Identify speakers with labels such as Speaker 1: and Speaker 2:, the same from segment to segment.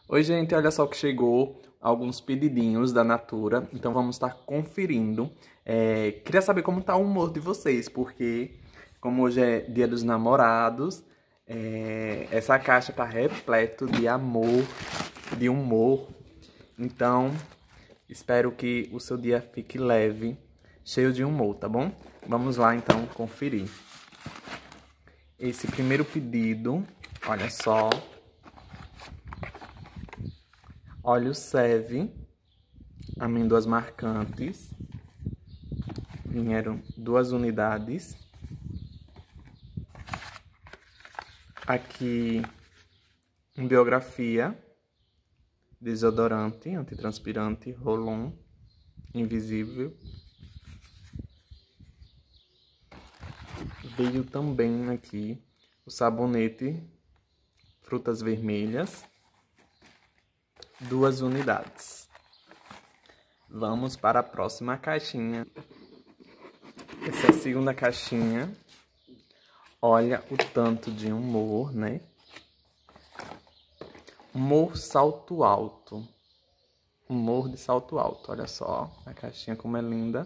Speaker 1: Oi, gente, olha só que chegou alguns pedidinhos da Natura, então vamos estar conferindo. Queria saber como tá o humor de vocês, porque como hoje é Dia dos Namorados, essa caixa tá repleto de amor, de humor. Então, espero que o seu dia fique leve, cheio de humor, tá bom? Vamos lá, então, conferir. Esse primeiro pedido, olha só. Óleo Seve, amêndoas marcantes. Vieram 2 unidades. Aqui, um Biografia, desodorante, antitranspirante, Rolon, invisível. Veio também aqui o sabonete, frutas vermelhas. 2 unidades. Vamos para a próxima caixinha. Essa é a segunda caixinha. Olha o tanto de humor, né? Humor salto alto. Humor de salto alto. Olha só a caixinha como é linda.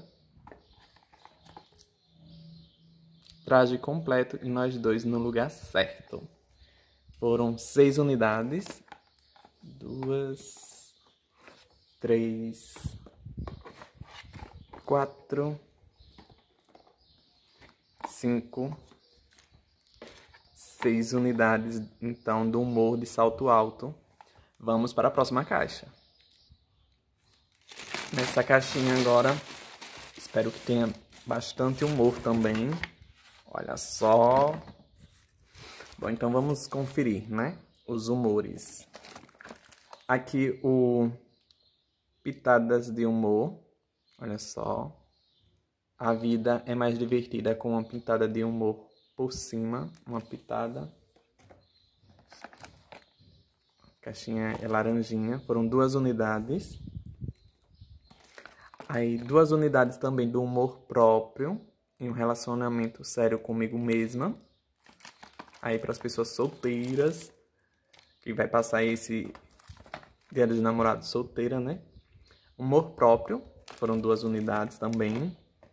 Speaker 1: Traje completo e nós dois no lugar certo. Foram 6 unidades. 2, 3, 4, 5, 6 unidades, então, do humor de salto alto. Vamos para a próxima caixa. Nessa caixinha agora, espero que tenha bastante humor também. Olha só. Bom, então vamos conferir, né? Os humores. Aqui o Pitadas de Humor. Olha só. A vida é mais divertida com uma pitada de humor por cima. Uma pitada. A caixinha é laranjinha. Foram 2 unidades. Aí 2 unidades também do humor próprio. Em um relacionamento sério comigo mesma. Aí para as pessoas solteiras. Que vai passar esse Dia dos Namorados solteira, né? Humor próprio. Foram 2 unidades também.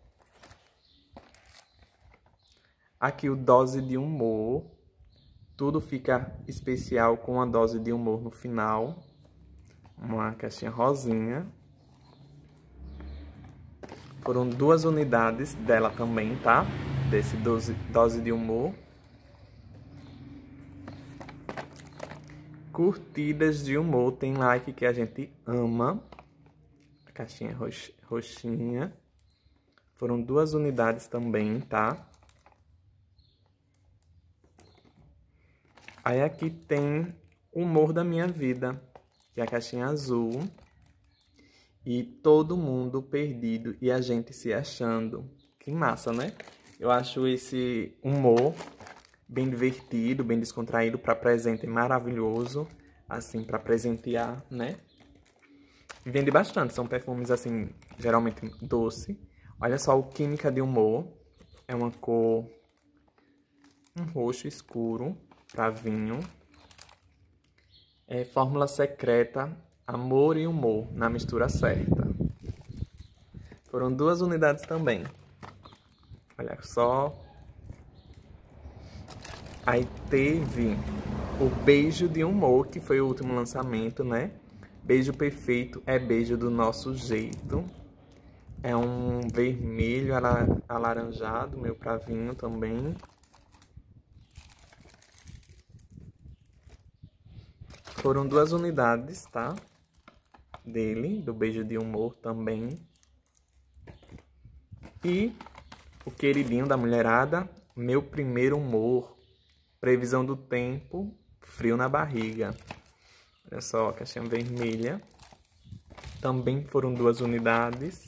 Speaker 1: Aqui o dose de humor. Tudo fica especial com a dose de humor no final. Uma caixinha rosinha. Foram 2 unidades dela também, tá? Desse dose de humor. Curtidas de humor. Tem like que a gente ama. A caixinha roxinha. Foram 2 unidades também, tá? Aí aqui tem Humor da Minha Vida, que é a caixinha azul. E todo mundo perdido e a gente se achando. Que massa, né? Eu acho esse humor bem divertido, bem descontraído para presente maravilhoso. Assim, para presentear, né? E vende bastante, são perfumes assim, geralmente doce. Olha só o Química de Humor. É uma cor, um roxo escuro. Para vinho. Fórmula secreta, amor e humor, na mistura certa. Foram 2 unidades também. Olha só. Aí teve o Beijo de Humor, que foi o último lançamento, né? Beijo perfeito é beijo do nosso jeito. É um vermelho alaranjado, meio pra vinho também. Foram 2 unidades, tá? Dele, do Beijo de Humor também. E o queridinho da mulherada, Meu Primeiro Humor. Previsão do tempo, frio na barriga. Olha só, a caixinha vermelha. Também foram 2 unidades.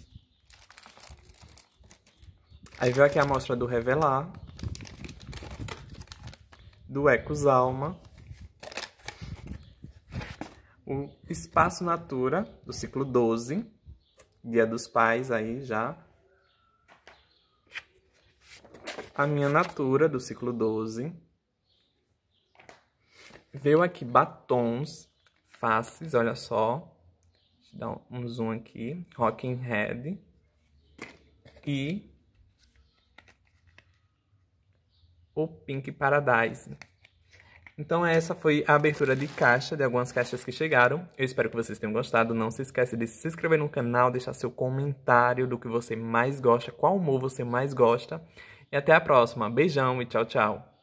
Speaker 1: Aí veio aqui a amostra do Revelar. Do Ecos Alma. O Espaço Natura, do ciclo 12. Dia dos Pais aí já. A Minha Natura, do ciclo 12. Veio aqui batons faces, olha só. Deixa eu dar um zoom aqui. Rocking Head. E o Pink Paradise. Então essa foi a abertura de caixa, de algumas caixas que chegaram. Eu espero que vocês tenham gostado. Não se esqueça de se inscrever no canal, deixar seu comentário do que você mais gosta, qual humor você mais gosta. E até a próxima. Beijão e tchau, tchau.